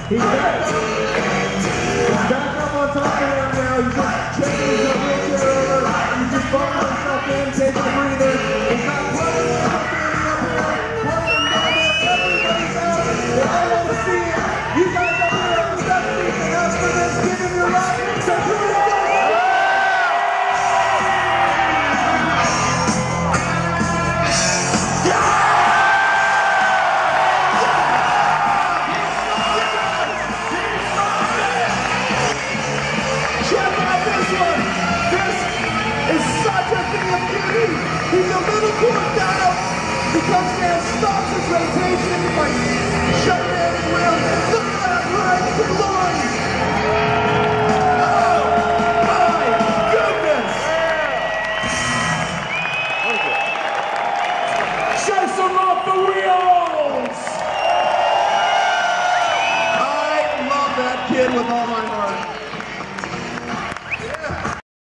He's back. He's back up on top of him now. He's just checking his wheelchair over. He's just bumping himself in, taking a breather. He's not playing up here. Everybody's out. They all want to see it. You guys up here on the best seat and ask for this. Give him your life. So here we go. He's a little cooled down. He comes in, stops his rotation, like shut down the wheel. Look at that right, good Lord. Oh my goodness. Chase him off the wheels. I love that kid with all my heart.